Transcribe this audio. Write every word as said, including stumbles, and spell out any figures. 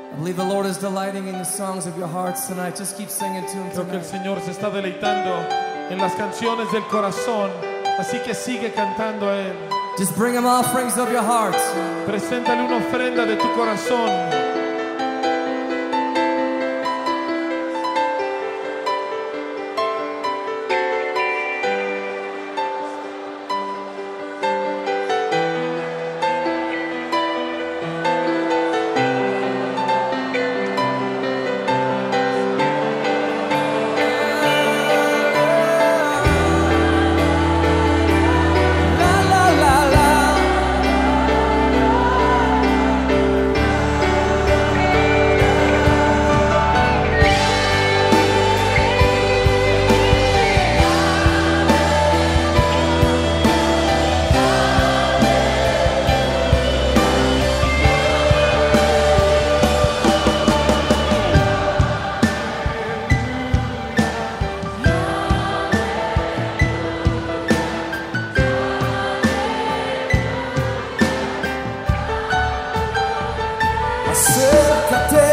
I believe the Lord is delighting in the songs of your hearts tonight. Just keep singing to Him Creo que el tonight. Señor se está deleitando en las canciones del corazón, así que sigue cantando a Él. Just bring Him offerings of your hearts. Preséntale una ofrenda de tu corazón. Acércate